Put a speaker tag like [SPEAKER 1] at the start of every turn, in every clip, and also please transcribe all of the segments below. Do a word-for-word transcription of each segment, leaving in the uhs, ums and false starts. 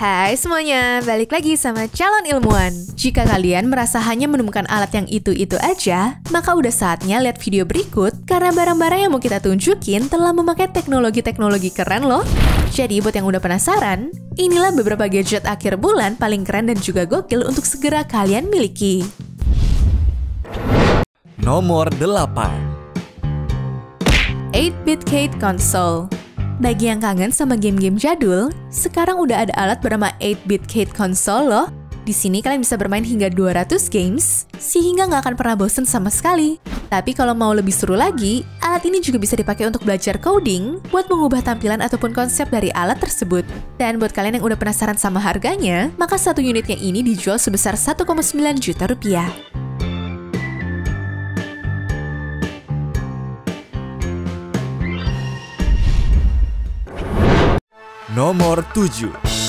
[SPEAKER 1] Hai semuanya, balik lagi sama Calon Ilmuwan. Jika kalian merasa hanya menemukan alat yang itu-itu aja, maka udah saatnya lihat video berikut karena barang-barang yang mau kita tunjukin telah memakai teknologi-teknologi keren loh. Jadi buat yang udah penasaran, inilah beberapa gadget akhir bulan paling keren dan juga gokil untuk segera kalian miliki.
[SPEAKER 2] Nomor delapan.
[SPEAKER 1] eight bit Kate Console. Bagi yang kangen sama game-game jadul, sekarang udah ada alat bernama eight bit Kate Console loh. Di sini kalian bisa bermain hingga dua ratus games, sehingga nggak akan pernah bosen sama sekali. Tapi kalau mau lebih seru lagi, alat ini juga bisa dipakai untuk belajar coding, buat mengubah tampilan ataupun konsep dari alat tersebut. Dan buat kalian yang udah penasaran sama harganya, maka satu unitnya ini dijual sebesar satu koma sembilan juta rupiah.
[SPEAKER 2] Nomor tujuh.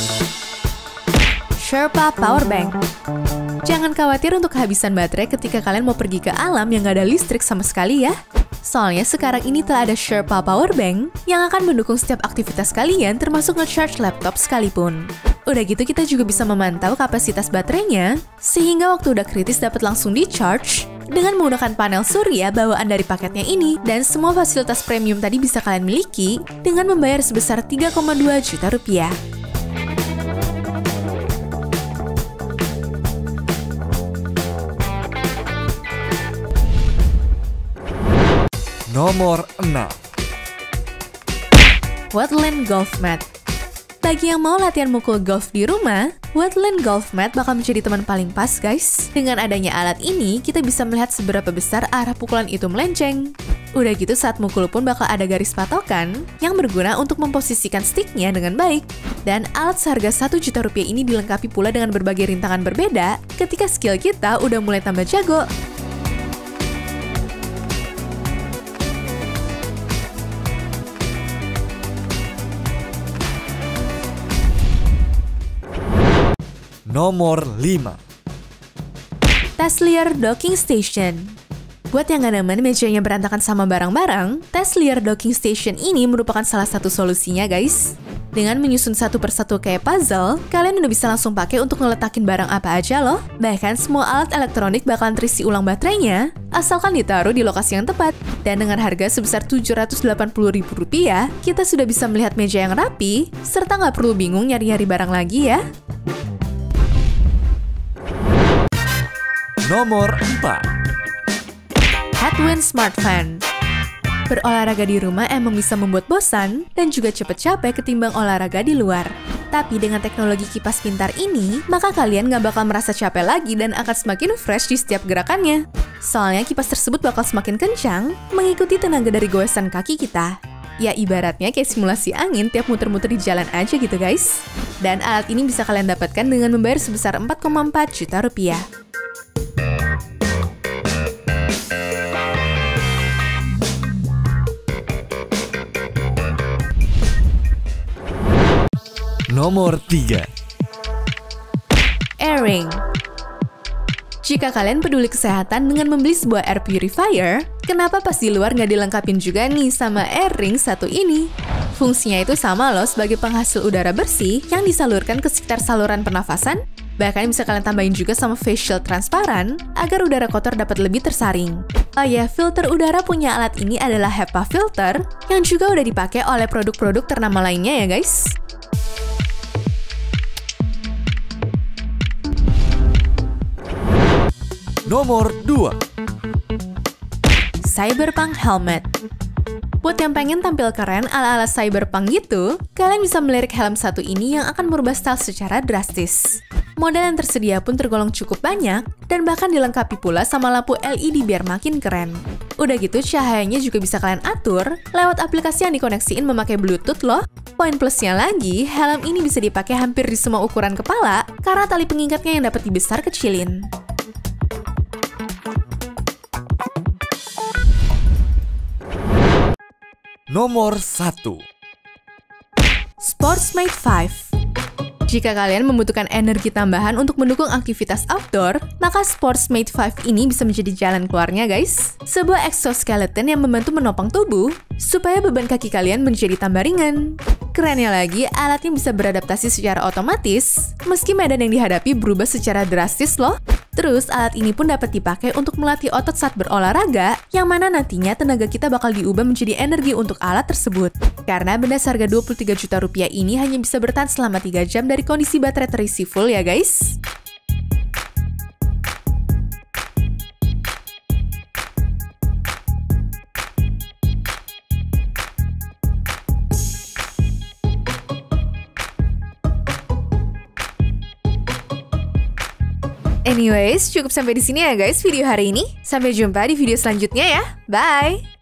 [SPEAKER 1] Sherpa Powerbank. Jangan khawatir untuk kehabisan baterai ketika kalian mau pergi ke alam yang nggak ada listrik sama sekali ya. Soalnya sekarang ini telah ada Sherpa Powerbank yang akan mendukung setiap aktivitas kalian termasuk nge-charge laptop sekalipun. Udah gitu kita juga bisa memantau kapasitas baterainya, sehingga waktu udah kritis dapat langsung di-charge dengan menggunakan panel surya bawaan dari paketnya ini. Dan semua fasilitas premium tadi bisa kalian miliki dengan membayar sebesar tiga koma dua juta rupiah.
[SPEAKER 2] Nomor enam.
[SPEAKER 1] Wetland Golf Mat. Bagi yang mau latihan mukul golf di rumah, Wetland Golf Mat bakal menjadi teman paling pas guys. Dengan adanya alat ini, kita bisa melihat seberapa besar arah pukulan itu melenceng. Udah gitu saat mukul pun bakal ada garis patokan yang berguna untuk memposisikan sticknya dengan baik. Dan alat seharga satu juta rupiah ini dilengkapi pula dengan berbagai rintangan berbeda ketika skill kita udah mulai tambah jago.
[SPEAKER 2] Nomor lima.
[SPEAKER 1] Teslier Docking Station. Buat yang gak nemen mejanya berantakan sama barang-barang, Teslier Docking Station ini merupakan salah satu solusinya guys. Dengan menyusun satu persatu kayak puzzle, kalian udah bisa langsung pakai untuk ngeletakin barang apa aja loh. Bahkan semua alat elektronik bakalan terisi ulang baterainya, asalkan ditaruh di lokasi yang tepat. Dan dengan harga sebesar tujuh ratus delapan puluh ribu rupiah, kita sudah bisa melihat meja yang rapi, serta nggak perlu bingung nyari-nyari barang lagi ya.
[SPEAKER 2] Nomor empat.
[SPEAKER 1] Headwind Smart Fan. Berolahraga di rumah emang bisa membuat bosan dan juga cepet capek ketimbang olahraga di luar. Tapi dengan teknologi kipas pintar ini, maka kalian nggak bakal merasa capek lagi dan akan semakin fresh di setiap gerakannya. Soalnya kipas tersebut bakal semakin kencang mengikuti tenaga dari goesan kaki kita. Ya ibaratnya kayak simulasi angin tiap muter-muter di jalan aja gitu guys. Dan alat ini bisa kalian dapatkan dengan membayar sebesar empat koma empat juta rupiah.
[SPEAKER 2] Nomor tiga.
[SPEAKER 1] Airing. Jika kalian peduli kesehatan dengan membeli sebuah air purifier, kenapa pas di luar nggak dilengkapin juga nih sama Airing satu ini? Fungsinya itu sama loh sebagai penghasil udara bersih yang disalurkan ke sekitar saluran pernafasan. Bahkan bisa kalian tambahin juga sama face shield transparan agar udara kotor dapat lebih tersaring. Oh ya, filter udara punya alat ini adalah HEPA filter yang juga udah dipakai oleh produk-produk ternama lainnya ya guys.
[SPEAKER 2] Nomor dua.
[SPEAKER 1] Cyberpunk Helmet. Buat yang pengen tampil keren ala-ala cyberpunk gitu, kalian bisa melirik helm satu ini yang akan merubah style secara drastis. Model yang tersedia pun tergolong cukup banyak, dan bahkan dilengkapi pula sama lampu L E D biar makin keren. Udah gitu, cahayanya juga bisa kalian atur lewat aplikasi yang dikoneksiin memakai Bluetooth loh. Poin plusnya lagi, helm ini bisa dipakai hampir di semua ukuran kepala, karena tali pengikatnya yang dapat dibesar kecilin.
[SPEAKER 2] Nomor satu.
[SPEAKER 1] Sportsmate lima. Jika kalian membutuhkan energi tambahan untuk mendukung aktivitas outdoor, maka Sportsmate lima ini bisa menjadi jalan keluarnya guys. Sebuah exoskeleton yang membantu menopang tubuh, supaya beban kaki kalian menjadi tambah ringan. Kerennya lagi, alatnya bisa beradaptasi secara otomatis, meski medan yang dihadapi berubah secara drastis loh. Terus, alat ini pun dapat dipakai untuk melatih otot saat berolahraga, yang mana nantinya tenaga kita bakal diubah menjadi energi untuk alat tersebut. Karena benda seharga dua puluh tiga juta rupiah ini hanya bisa bertahan selama tiga jam dari kondisi baterai terisi full ya guys. Anyways, cukup sampai di sini ya guys video hari ini. Sampai jumpa di video selanjutnya ya. Bye!